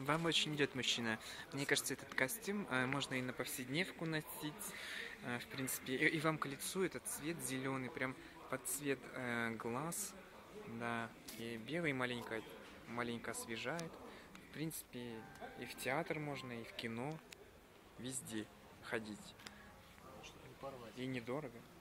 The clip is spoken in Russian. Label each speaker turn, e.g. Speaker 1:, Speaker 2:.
Speaker 1: Вам очень идет, мужчина. Мне кажется, этот костюм можно и на повседневку носить. В принципе, и вам к лицу этот цвет зеленый, прям под цвет глаз. Да, и белый маленько освежает. В принципе, и в театр можно, и в кино. Везде ходить.
Speaker 2: Чтобы не порвать.
Speaker 1: И недорого.